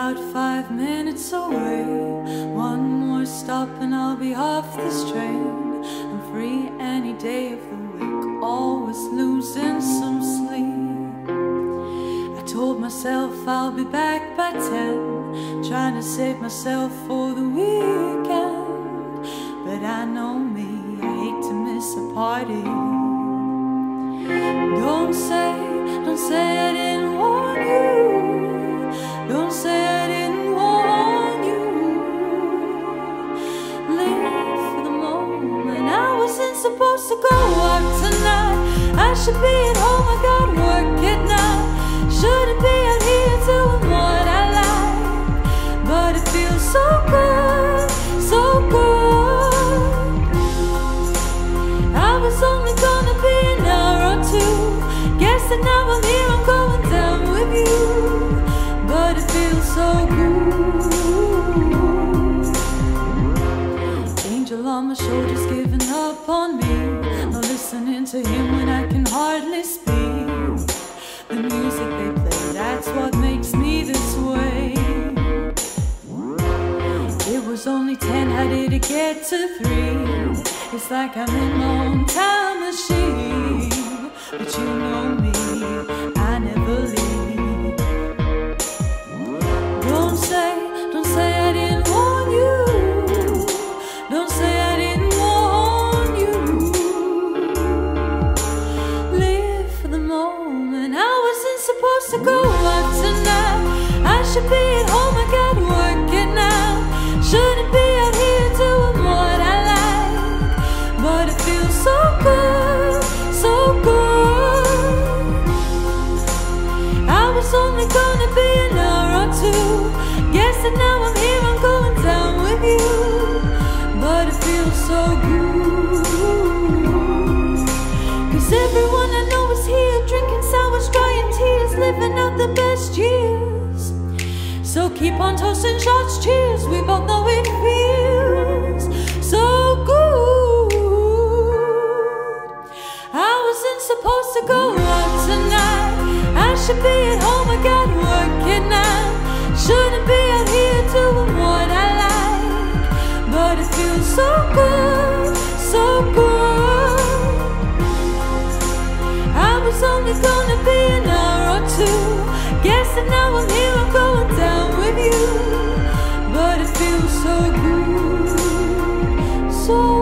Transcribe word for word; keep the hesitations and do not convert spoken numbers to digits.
about five minutes away. One more stop and I'll be off this train. I'm free any day of the week, always losing some sleep. I told myself I'll be back by ten, trying to save myself for the weekend. But I know me, I hate to miss a party. Don't say, don't say I didn't warn you. Don't say I didn't warn you. Live for the moment. I wasn't supposed to go out tonight. I should be at home, I gotta work it now. Shouldn't be out here doing what I like. But it feels so good, so good. I was only gonna be an hour or two. Guess that now I'm here, I'm going down with you. But it feels so good. Angel on my shoulders giving up on me. No listening to him when I can hardly speak. The music they play, that's what makes me this way. It was only ten, how did it get to three? It's like I'm in my own time machine. But you know me, I never leave. Don't say, don't say I didn't warn you. Don't say I didn't warn you. Live for the moment. I wasn't supposed to go out tonight. I should be at home, I gotta work it now. Shouldn't be out here doing what I like. But it feels so good, so good. I was only gonna be an hour or two. Guess that now I'm here, I'm going down with you. But it feels so good. Cause everyone I know is here, drinking sour, drying tears, living out the best years. So keep on toasting shots, cheers. We both know it feels so good. I wasn't supposed to go out tonight. I should be at home, I gotta work it now. Shouldn't be out here doing what I like. But it feels so good, so good. I was only gonna be an hour or two. Guess that now I'm here, I'm going down with you. But it feels so good, so